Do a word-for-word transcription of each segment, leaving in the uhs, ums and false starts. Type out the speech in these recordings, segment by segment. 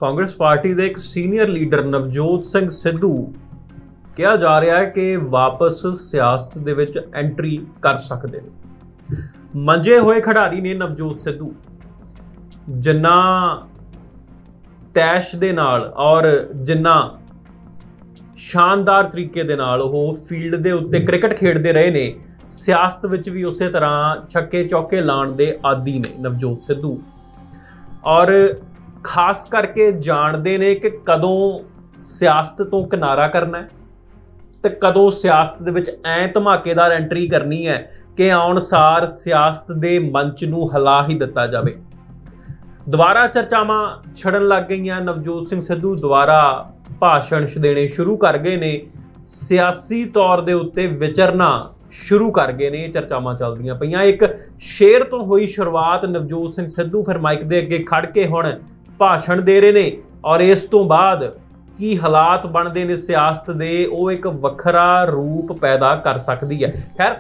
Congress party के एक senior leader Navjot Singh Sidhu कहा जा रहा है कि वापस सियासत दे विच एंट्री कर सकते हैं। मंजे हुए खिडारी ने नवजोत सिद्धू, जिन्ना तैश दे नाल और जिन्ना शानदार तरीके दे नाल वो फील्ड दे उत्ते क्रिकेट खेडते रहे ने, सियासत विच भी उस तरह छक्के चौके लाण दे आदी ने नवजोत सिद्धू। और खास करके जानते ने कि कदों सियासत तो किनारा करना है तो कदों सियासत दे विच ऐ धमाकेदार एंट्री करनी है कि आउण सार सियासत दे मंच नूं हिला ही दिता जाए। दुबारा चर्चावां छड़न लग गई। नवजोत सिंह सिद्धू दुबारा भाषण देने शुरू कर गए ने, सियासी तौर दे उत्ते विचरना शुरू कर गए ने। चर्चावां चलदियां पईयां। एक शेर तो हुई शुरुआत, नवजोत सिंह सिद्धू फिर माइक दे अगे खड़ के हुण भाषण दे रहे ने और इस तो बाद की हालात बनते ने सियासत दे, वो एक वखरा रूप पैदा कर सकती है। खैर,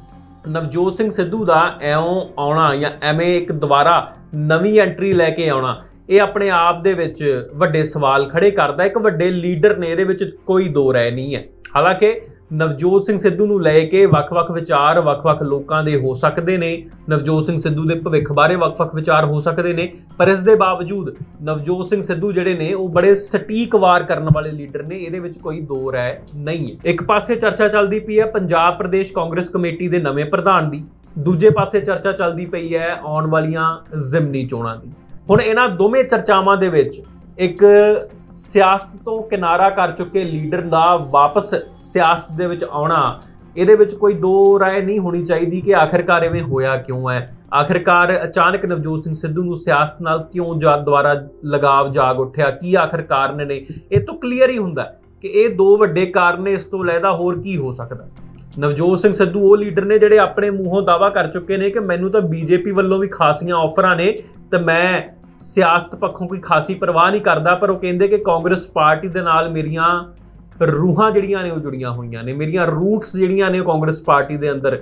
नवजोत सिंह सिद्धू का एवं आना या एवें एक दोबारा नवी एंट्री लैके आना, ये अपने आप दे विच वड्डे सवाल खड़े करता है। एक वड्डे लीडर ने, इहदे विच कोई दो राय नहीं है। हालांकि नवजोत सिंह सिद्धू नूं लैके वख-वख विचार वख-वख लोकां दे हो सकते ने, नवजोत सिंह सिद्धू दे भविख बारे वख-वख विचार हो सकते ने, पर इस दे बावजूद नवजोत सिंह सिद्धू जिहड़े ने वो बड़े सटीक वार करने वाले लीडर ने, इहदे विच कोई दो राय नहीं है। एक पासे चर्चा चलदी पई है पंजाब प्रदेश कांग्रेस कमेटी दे नवें प्रधान दी, दूजे पासे चर्चा चलदी पई है आउण वालीआं जिमनी चोणां दी। हुण इन्हां दोवें चर्चावां दे विच एक सियासत तो किनारा कर चुके लीडर का वापस सियासत दे विच आउणा, इहदे विच कोई दो राय नहीं होनी चाहिए कि आखिरकार इवें होया क्यों है। आखिरकार अचानक नवजोत सिंह सिद्धू नूं सियासत नाल क्यों जा दोबारा लगाव जाग उठिया, की आखिर कारण ने? ये तो क्लीयर ही हुंदा कि ये दो वड्डे कारण ने, इस तो लैदा होर की हो सकदा। नवजोत सिंह सिद्धू वो लीडर ने जिहड़े अपने मूहों दावा कर चुके ने कि मैनूं तां बीजेपी वल्लों भी खासियां ऑफरां ने ते मैं सियासत पक्षों कोई खासी परवाह नहीं करता, पर वो कहते कि कांग्रेस पार्टी के नाल मेरियां रूहां जिहड़ियां ने वो जुड़ियां हुईयां ने, मेरियां रूट्स जिहड़ियां ने कांग्रेस पार्टी के अंदर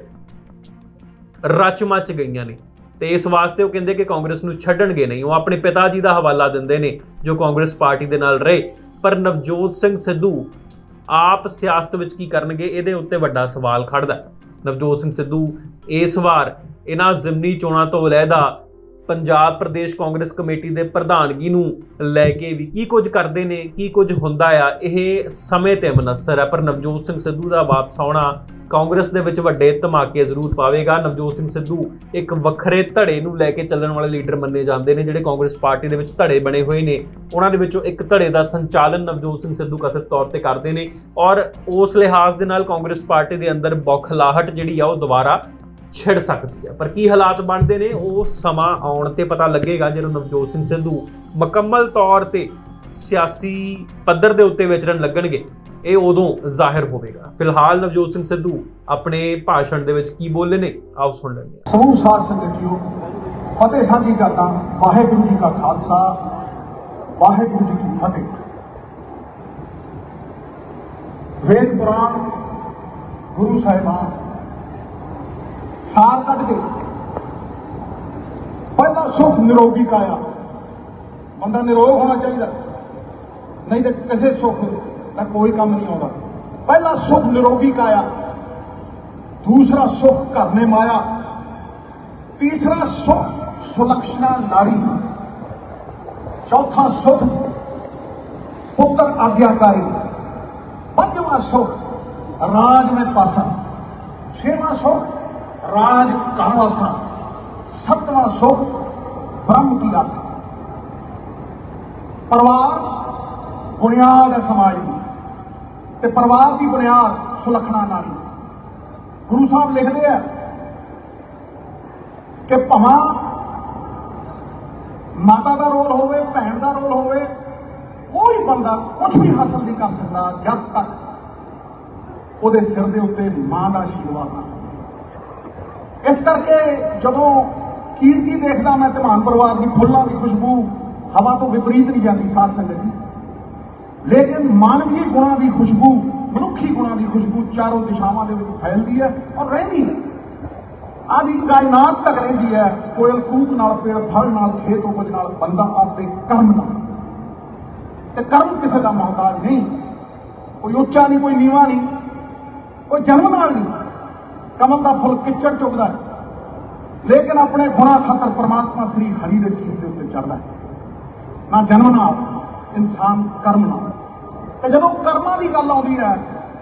रच मच गईयां ने, तो इस वास्ते वो कहते कि कांग्रेस नूं छड्डणगे नहीं। वो अपने पिता जी का हवाला दिंदे ने जो कांग्रेस पार्टी के नाल रहे। पर नवजोत सिंह सिद्धू आप सियासत विच की करनगे, इहदे उत्ते वड्डा सवाल खड़दा। नवजोत सिंह सिद्धू इस वार इन्हां जिमनी चोणां तो अलहदा पंजाब प्रदेश कांग्रेस कमेटी के प्रधानगी नूं लैके भी की कुछ करते हैं, की कुछ हुंदा आ, यह समय ते मुनसर है। पर नवजोत सिंह सिद्धू का वापस आउणा कांग्रेस दे विच वड्डे धमाके जरूर पावेगा। नवजोत सिंह सिद्धू एक वखरे धड़े नूं लैके चलण वाले लीडर मन्ने जाते हैं, जिहड़े कांग्रेस पार्टी दे विच धड़े बने हुए ने, उन्हां दे विचों एक धड़े का संचालन नवजोत सिंह सिद्धू कथित तौर पर करते हैं। और उस लिहाज दे नाल कांग्रेस पार्टी के अंदर बौखलाहट जिहड़ी आ वो दोबारा छिड़ सकती है। पर की हालात बनते हैं वो समा आउण ते पता लगेगा, जो नवजोत सिंह सिद्धू मुकम्मल तौर पर सियासी पद्धर के उत्ते विचरण लगणगे, ये उदों जाहिर होगा। फिलहाल नवजोत सिंह सिद्धू अपने भाषण दे विच की बोले ने, आओ सुन लेंगे। समूह साध संगठियों फतेह साझी करदा। वाहिगुरू जी का खालसा, वाहिगुरू जी की फतेह। वेद पुराण गुरु साहिबान सार कट के पहला सुख निरोगी काया, बंदा निरोग होना चाहिए, नहीं तो किसी सुख का कोई काम नहीं आता। पहला सुख निरोगी काया, दूसरा सुख घर में माया, तीसरा सुख सुलक्षणा नारी, चौथा सुख पुत्र आज्ञाकारी, पंजवा सुख राज में पासा, छेवां सुख राज कानवासा, सतवां सुख ब्रह्म की आसा। परिवार बुनियाद है समाज की, ते परिवार की बुनियाद सुलखना नारी। गुरु साहब लिखते हैं कि भावें माता का रोल होवे, भैन का रोल होवे, कोई बंदा कुछ भी हासिल नहीं कर सकता जब तक उहदे सिर दे उत्ते मां का आशीर्वाद ना। इस करके जदों कीर्ति देखदा मैं धमान परिवार की फुल्लां की खुशबू हवा तो विपरीत नहीं जाती साध संगत जी, लेकिन मानवीय गुणों की खुशबू, मनुखी गुणों की खुशबू चारों दिशावां दे विच फैलदी है और रहिंदी है। आदि कायनात तक रहिंदी है। कोयल कूक नाल, पेड़ फल नाल, खेत उपज नाल, बंदा आपके कर्म नाल। ਤੇ ਕਰਮ ਕਿਸੇ ਦਾ ਮੁਹਤਾਜ ਨਹੀਂ। ਕੋਈ ਉੱਚਾ ਨਹੀਂ, ਕੋਈ ਨੀਵਾਂ ਨਹੀਂ, ਕੋਈ ਜਨਮ ਨਾਲ ਨਹੀਂ। ਕਮਲ ਦਾ ਫੁੱਲ ਕਿੱਚੜ ਚੁੱਕਦਾ ਹੈ, ਲੇਕਿਨ ਆਪਣੇ ਗੁਣਾ ਖਾਤਰ ਪਰਮਾਤਮਾ ਸ੍ਰੀ ਹਰੀ ਦੇ ਸੀਸ ਦੇ ਉੱਤੇ ਚੜ੍ਹਦਾ ਹੈ। ਨਾ ਜਨਮ ਨਾਲ, ਇਨਸਾਨ ਕਰਮ ਨਾਲ। ਤੇ ਜਦੋਂ ਕਰਮਾਂ ਦੀ ਗੱਲ ਆਉਂਦੀ ਹੈ,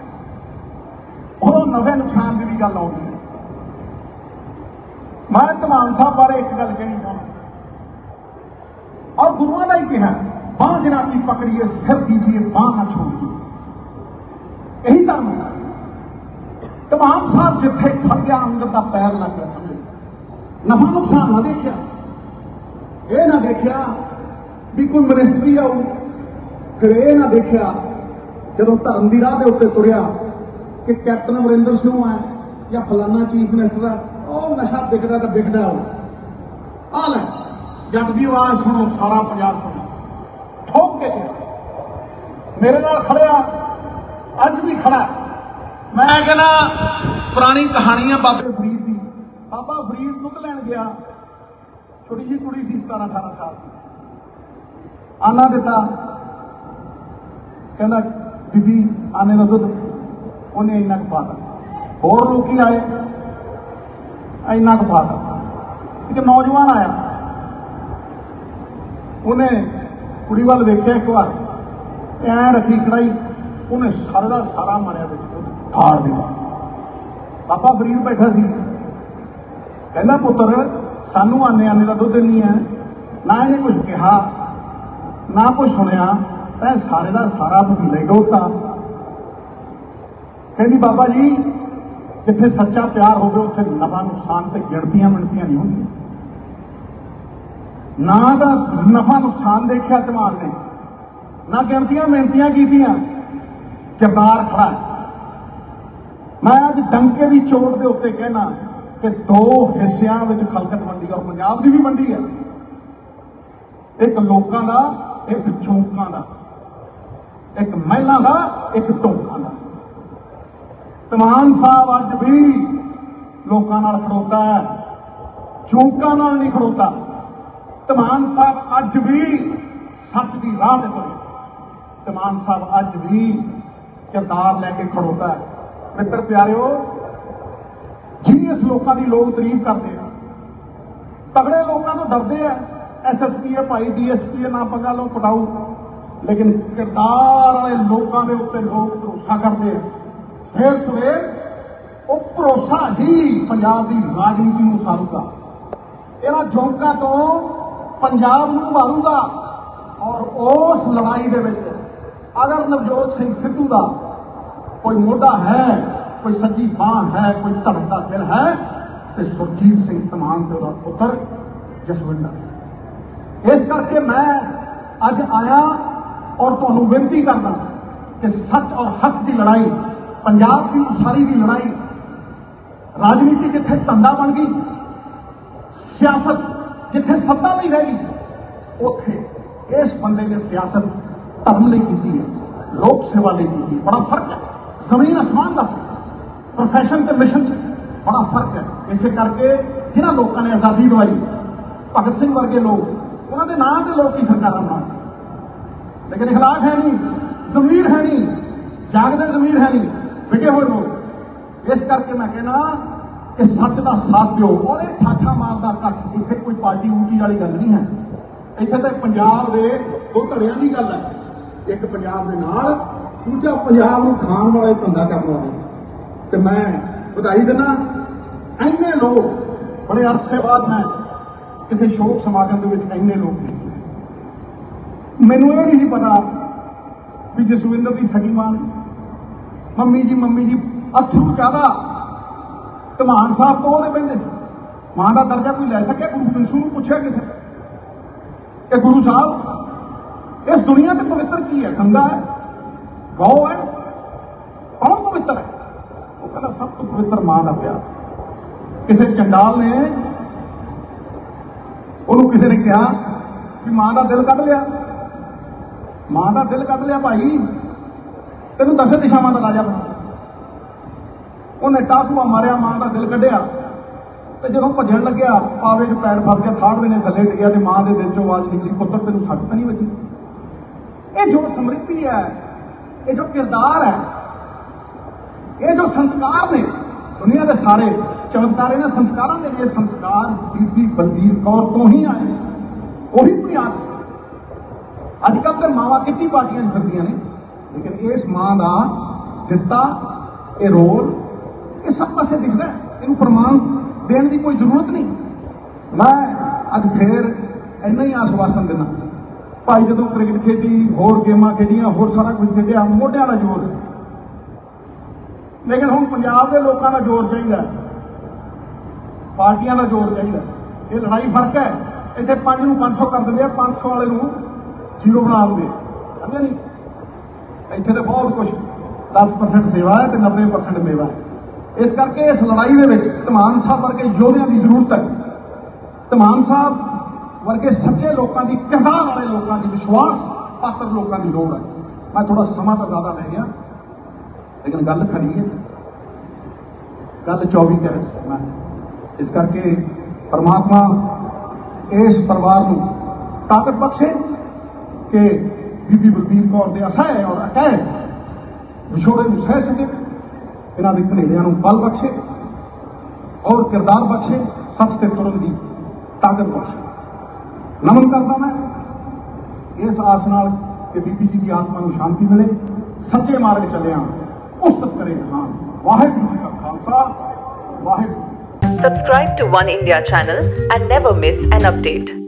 ਉਦੋਂ ਨਫੇ ਨੁਕਸਾਨ ਦੀ ਵੀ ਗੱਲ ਆਉਂਦੀ ਹੈ। ਮੈਂ ਧਮਾਨ ਸਾਹਿਬ ਬਾਰੇ ਇੱਕ ਗੱਲ ਕਹਿਣੀ ਚਾਹੁੰਦਾ, ਔਰ ਗੁਰੂਆਂ ਦਾ ਹੀ ਕਿਹਾ, ਬਾਂਹ ਜਿਨ੍ਹਾਂ ਦੀ ਪਕੜੀਏ ਸਿਰ ਦੀਜੀਏ ਬਾਂਹ ਨਾ ਛੋੜੀਏ। ਇਹੀ ਧਰਮ ਹੈ। ਧਮਾਨ ਸਾਹਿਬ ਜਿੱਥੇ ਖੜ ਗਿਆ ਅੰਦਰ ਦਾ ਪੈਰ ਲੱਗ ਗਿਆ, ਸਮਝੋ ਨਫਾ ਨੁਕਸਾਨ ਨਾ ਦੇਖਿਆ, ਇਹ ਨਾ ਦੇਖਿਆ ਵੀ ਕੋਈ ਮਿਨਿਸਟਰੀ ਆਊ, ਫਿਰ ਇਹ ਨਾ ਦੇਖਿਆ ਜਦੋਂ ਧਰਮ ਦੀ ਰਾਹ ਦੇ ਉੱਤੇ ਤੁਰਿਆ ਕਿ ਕੈਪਟਨ ਅਮਰਿੰਦਰ ਸਿੰਘ ਹੈ ਜਾਂ ਫਲਾਨਾ ਚੀਫ ਮਿਨਿਸਟਰ ਹੈ, ਉਹ ਨਸ਼ਾ ਵਿਕਦਾ ਤਾਂ ਵਿਕਦਾ ਉਹ। ਆ ਲੈ ਜੱਟ ਦੀ ਆਵਾਜ਼ ਸੁਣੋ, ਸਾਰਾ ਪੰਜਾਬ ਸੁਣੋ, ਠੋਕ ਕੇ ਮੇਰੇ ਨਾਲ ਖੜਿਆ, ਅੱਜ ਵੀ ਖੜਾ। ਮੈਂ ਕਹਿੰਦਾ ਪੁਰਾਣੀ ਕਹਾਣੀ ਹੈ ਬਾਬੇ ਫਰੀਦ ਦੀ। ਬਾਬਾ ਫਰੀਦ ਦੁੱਧ ਲੈਣ ਗਿਆ, ਛੋਟੀ ਜਿਹੀ ਕੁੜੀ ਸੀ, ਸਤਾਰਾਂ ਅਠਾਰਾਂ ਸਾਲ ਦੀ। ਆਨਾ ਦਿੱਤਾ, ਕਹਿੰਦਾ ਬੀਬੀ ਆਨੇ ਦਾ ਦੁੱਧ, ਉਹਨੇ ਇੰਨਾ ਕੁ ਪਾਤਾ। ਹੋਰ ਲੋਕੀ ਆਏ, ਇੰਨਾ ਕੁ ਪਾਤਾ। ਇੱਕ ਨੌਜਵਾਨ ਆਇਆ, ਉਹਨੇ ਕੁੜੀ ਵੱਲ ਵੇਖਿਆ ਇੱਕ ਵਾਰ, ਐ ਰੱਖੀ ਕੜਾਈ, ਉਹਨੇ ਸਾਰੇ ਦਾ ਸਾਰਾ ਮਾਰਿਆ ਵਿੱਚ ਦੁੱਧ ਖਾੜ ਦਿੱਤਾ। ਬਾਬਾ ਫਰੀਦ ਬੈਠਾ ਸੀ, ਕਹਿੰਦਾ ਪੁੱਤਰ ਸਾਨੂੰ ਆਨੇ ਆਨੇ ਦਾ ਦੁੱਧ ਨਹੀਂ ਹੈ, ਨਾ ਇਹਨੇ ਕੁਝ ਕਿਹਾ ਨਾ ਕੁਝ ਸੁਣਿਆ, ਤੈਂ ਸਾਰੇ ਦਾ ਸਾਰਾ ਵਕੀਲੇ ਡੋਲਤਾ। ਕਹਿੰਦੀ ਬਾਬਾ ਜੀ ਜਿੱਥੇ ਸੱਚਾ ਪਿਆਰ ਹੋਵੇ ਉੱਥੇ ਨਫਾ ਨੁਕਸਾਨ ਤੇ ਗਿਣਤੀਆਂ ਮਿਣਤੀਆਂ ਨਹੀਂ ਹੁੰਦੀਆਂ। ਨਾ ਤਾਂ ਨਫਾ ਨੁਕਸਾਨ ਦੇਖਿਆ ਧਮਾਨ ਨੇ, ਨਾ ਗਿਣਤੀਆਂ ਮਿਣਤੀਆਂ ਕੀਤੀਆਂ, ਕਿਰਦਾਰ ਖੜਾ। ਮੈਂ ਅੱਜ ਡੰਕੇ ਦੀ ਚੋਟ ਦੇ ਉੱਤੇ ਕਹਿਣਾ ਕਿ ਦੋ ਹਿੱਸਿਆਂ ਵਿੱਚ ਖਲਕਤ ਵੰਡੀ, ਔਰ ਪੰਜਾਬ ਦੀ ਵੀ ਵੰਡੀ ਹੈ, ਇੱਕ ਲੋਕਾਂ ਦਾ, ਇੱਕ ਚੌਂਕਾਂ ਦਾ, ਇੱਕ ਮਹਿਲਾਂ ਦਾ, ਇੱਕ ਟੋਕਾਂ ਦਾ। ਧਮਾਨ ਸਾਹਿਬ ਅੱਜ ਵੀ ਲੋਕਾਂ ਨਾਲ ਖੜੋਤਾ ਹੈ, ਚੌਂਕਾਂ ਨਾਲ ਨਹੀਂ ਖੜੋਤਾ। ਧਮਾਨ ਸਾਹਿਬ ਅੱਜ ਵੀ ਸੱਚ ਦੀ ਰਾਹ ਤੇ ਤੁਰੇ। ਧਮਾਨ ਸਾਹਿਬ ਅੱਜ ਵੀ ਕਿਰਦਾਰ ਲੈ ਕੇ ਖੜੋਤਾ ਹੈ। ਮਿੱਤਰ ਪਿਆਰਿਓ, ਜੀਨੀਅਸ ਲੋਕਾਂ ਦੀ ਲੋਕ ਤਾਰੀਫ ਕਰਦੇ ਆ, ਤਗੜੇ ਲੋਕਾਂ ਤੋਂ ਡਰਦੇ ਆ। ਐਸ ਐਸ ਪੀ ਹੈ ਭਾਈ, ਡੀ ਐਸ ਪੀ ਹੈ, ਨਾ ਪੰਗਾ ਲਓ ਪਟਾਊ, ਲੇਕਿਨ ਕਿਰਦਾਰ ਵਾਲੇ ਲੋਕਾਂ ਦੇ ਉੱਤੇ ਲੋਕ ਭਰੋਸਾ ਕਰਦੇ ਆ। ਫਿਰ ਸਵੇਰ ਉਹ ਭਰੋਸਾ ਹੀ ਪੰਜਾਬ ਦੀ ਰਾਜਨੀਤੀ ਨੂੰ ਸਾਰੂਗਾ, ਇਹਨਾਂ ਝੋਂਕਾਂ ਤੋਂ ਪੰਜਾਬ ਨੂੰ ਉਭਾਰੂਗਾ। ਔਰ ਉਸ ਲੜਾਈ ਦੇ ਵਿੱਚ ਅਗਰ ਨਵਜੋਤ ਸਿੰਘ ਸਿੱਧੂ ਦਾ ਕੋਈ ਮੋਢਾ ਹੈ, ਕੋਈ ਸੱਜੀ ਬਾਂਹ ਹੈ, ਕੋਈ ਧੜਕਦਾ ਦਿਲ ਹੈ, ਤੇ ਸੁਰਜੀਤ ਸਿੰਘ ਧਮਾਨ ਤੇ ਉਹਦਾ ਪੁੱਤਰ ਜਸਵਿੰਦਰ। ਇਸ ਕਰਕੇ ਮੈਂ ਅੱਜ ਆਇਆ ਔਰ ਤੁਹਾਨੂੰ ਬੇਨਤੀ ਕਰਦਾ ਕਿ ਸੱਚ ਔਰ ਹੱਕ ਦੀ ਲੜਾਈ, ਪੰਜਾਬ ਦੀ ਉਸਾਰੀ ਦੀ ਲੜਾਈ, ਰਾਜਨੀਤੀ ਜਿੱਥੇ ਧੰਦਾ ਬਣ ਗਈ, ਸਿਆਸਤ ਜਿੱਥੇ ਸੱਤਾ ਲਈ ਰਹਿ ਗਈ, ਉੱਥੇ ਇਸ ਬੰਦੇ ਨੇ ਸਿਆਸਤ ਧਰਮ ਲਈ ਕੀਤੀ ਹੈ, ਲੋਕ ਸੇਵਾ ਲਈ ਕੀਤੀ ਹੈ। ਬੜਾ ਫਰਕ ਹੈ, ਜ਼ਮੀਨ ਅਸਮਾਨ ਦਾ। ਪ੍ਰੋਫੈਸ਼ਨ ਤੇ ਮਿਸ਼ਨ 'ਚ ਬੜਾ ਫਰਕ ਹੈ। ਇਸੇ ਕਰਕੇ ਜਿਨ੍ਹਾਂ ਲੋਕਾਂ ਨੇ ਆਜ਼ਾਦੀ ਦਿਵਾਈ, ਭਗਤ ਸਿੰਘ ਵਰਗੇ ਲੋਕ, ਉਹਨਾਂ ਦੇ ਨਾਂ ਤੇ ਲੋਕ ਹੀ ਸਰਕਾਰਾਂ ਬਣਾਉਣ, ਲੇਕਿਨ ਇਖਲਾਕ ਹੈ ਨਹੀਂ, ਜ਼ਮੀਰ ਹੈ ਨਹੀਂ, ਜਾਗਦੇ ਜ਼ਮੀਰ ਹੈ ਨਹੀਂ, ਵਿਗੇ ਹੋਏ ਲੋਕ। ਇਸ ਕਰਕੇ ਮੈਂ ਕਹਿਣਾ ਕਿ ਸੱਚ ਦਾ ਸਾਥ ਦਿਓ। ਔਰ ਇਹ ਠਾਠਾ ਮਾਰਦਾ ਇਕੱਠ, ਇੱਥੇ ਕੋਈ ਪਾਰਟੀ ਊਟੀ ਵਾਲੀ ਗੱਲ ਨਹੀਂ ਹੈ। ਇੱਥੇ ਤਾਂ ਪੰਜਾਬ ਦੇ ਦੋ ਧੜਿਆਂ ਦੀ ਗੱਲ ਹੈ, ਇੱਕ ਪੰਜਾਬ ਦੇ ਨਾਲ, ਦੂਜਾ ਪੰਜਾਬ ਨੂੰ ਖਾਣ ਵਾਲੇ ਧੰਦਾ ਕਰਨ ਵਾਲੇ। ਤੇ ਮੈਂ ਵਧਾਈ ਦਿੰਦਾ, ਇੰਨੇ ਲੋਕ, ਬੜੇ ਅਰਸੇ ਬਾਅਦ ਮੈਂ ਕਿਸੇ ਸ਼ੋਕ ਸਮਾਗਮ ਦੇ ਵਿੱਚ ਇੰਨੇ ਲੋਕ ਨੇ। ਮੈਨੂੰ ਇਹ ਨਹੀਂ ਪਤਾ ਵੀ ਜਸਵਿੰਦਰ ਦੀ ਸਗੀ ਮਾਂ, ਮੰਮੀ ਜੀ ਮੰਮੀ ਜੀ ਅਥਰੂ ਜ਼ਿਆਦਾ ਧਮਾਨ ਸਾਹਿਬ ਤੋਂ ਉਹਦੇ ਬਹਿੰਦੇ ਸੀ। ਮਾਂ ਦਾ ਦਰਜਾ ਕੋਈ ਲੈ ਸਕਿਆ? ਗੁਰੂ ਗੋਬਿੰਦ ਸਿੰਘ ਨੂੰ ਪੁੱਛਿਆ ਕਿਸੇ ਕਿ ਗੁਰੂ ਸਾਹਿਬ ਇਸ ਦੁਨੀਆ ਤੇ ਪਵਿੱਤਰ ਕੀ ਹੈ? ਗੰਗਾ ਹੈ, ਗਊ ਹੈ, ਕੌਣ ਪਵਿੱਤਰ ਹੈ? ਉਹ ਕਹਿੰਦਾ ਸਭ ਤੋਂ ਪਵਿੱਤਰ ਮਾਂ ਦਾ ਪਿਆਰ। ਕਿਸੇ ਚੰਡਾਲ ਨੇ ਉਹਨੂੰ ਕਿਸੇ ਨੇ ਕਿਹਾ ਵੀ ਮਾਂ ਦਾ ਦਿਲ ਕੱਢ ਲਿਆ। ਮਾਂ ਦਾ ਦਿਲ ਕੱਢ ਲਿਆ ਭਾਈ, ਤੈਨੂੰ ਦਸੇ ਦਿਸ਼ਾਵਾਂ ਦਾ ਰਾਜਾ ਬਣਾ। ਉਹਨੇ ਟਾਕੂਆ ਮਾਰਿਆ, ਮਾਂ ਦਾ ਦਿਲ ਕੱਢਿਆ, ਤੇ ਜਦੋਂ ਭੱਜਣ ਲੱਗਿਆ ਪਾਵੇ 'ਚ ਪੈਰ ਫਸ ਗਿਆ, ਥਾੜ ਦੇ ਨੇ ਥੱਲੇ ਡਿੱਗਿਆ, ਤੇ ਮਾਂ ਦੇ ਦਿਲ 'ਚੋਂ ਆਵਾਜ਼ ਨਿਕਲੀ, ਪੁੱਤਰ ਤੈਨੂੰ ਸੱਟ ਤਾਂ ਨਹੀਂ ਵੱਜੀ? ये जो समृद्धि है, ये जो किरदार है, ये जो संस्कार ने, दुनिया के सारे चमत्कार इन्हां संस्कारां दे ने संस्कार बीबी बलबीर कौर तो ही आए ने, वही बुनियाद से। अजकल तो मावां किट्टी पार्टियां फिरदियां ने, लेकिन इस मां का दिता ये रोल ये सब पासे दिखता है, इन्हूं प्रमाण देने की कोई जरूरत नहीं। मैं अज फिर इन्ना ही आश्वासन देना, भाई जो क्रिकेट खेडी, होर गेमां खेडियां, होर सारा कुछ खेडिया, मोढियां का जोर से, लेकिन हुण पंजाब के लोगों का जोर चाहिए, पार्टियां का जोर चाहिए। ये लड़ाई फर्क है, इतने पांच नूं पांच सौ कर देंगे, पांच सौ वाले नूं जीरो बना देंगे, समझे नहीं? इतने तो बहुत कुछ दस परसेंट सेवा है तो नब्बे परसेंट मेवा है। इस करके इस लड़ाई के विच धमान साहब वर्गे योद्धियां की जरूरत है, धमान साहब वर्गे सच्चे लोगों की, किरदार वाले लोगों की, विश्वास पात्र लोगों की लोड़ है। मैं थोड़ा समा तो ज्यादा ले गया, लेकिन गल खड़ी है, गल चौबी कैरेट सोना है। इस करके परमात्मा इस परिवार को ताकत बख्शे कि बीबी बलबीर कौर दे असह और अकह विछोड़े को सह सके, इन्हों के घनेड़ियां बल बख्शे और किरदार बख्शे, सच ते तुरन की ताकत बख्शे। नमन करता मैं इस आस नाल कि बीबी जी की आत्मा को शांति मिले, सच्चे मार्ग चलिया उस्तत करे जहान। वाहिगुरू जी का Khalsa, Waheguru. Subscribe to One India channel and never miss an update.